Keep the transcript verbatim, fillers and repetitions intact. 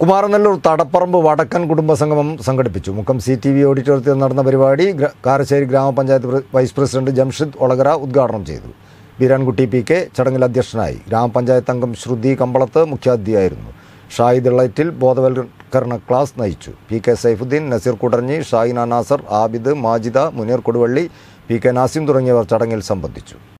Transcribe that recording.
കുമാരനെല്ലൂർ തടപ്പറമ്പ് വടക്കൻ കുടുംബസംഗമം സംഘടിപ്പിച്ചു. Mukkam C T V ഓഡിറ്റോറിയത്തിൽ നടന്ന പരിപാടി കാരശ്ശേരി ഗ്രാമപഞ്ചായത്ത് വൈസ് പ്രസിഡന്റ് ജംഷിദ് ഒളകര ഉദ്ഘാടനം ചെയ്തു. ബീരാൻകുട്ടി പി കെ ചടങ്ങിൽ അധ്യക്ഷനായി. ഗ്രാമപഞ്ചായത്ത് അംഗം ശ്രുതി കമ്പളത്ത് മുഖ്യാതിഥിയായിരുന്നു. ഷാഹിദ് ഇളയറ്റിൽ ബോധവൽക്കരണ ക്ലാസ് നയിച്ചു. P K Saifuddin, Naseer Koodaranji, Shahina Nasar, Abid, Majida, Muneer Koduvally, P K Nazim തുടങ്ങിയവർ ചടങ്ങിൽ സംബന്ധിച്ചു.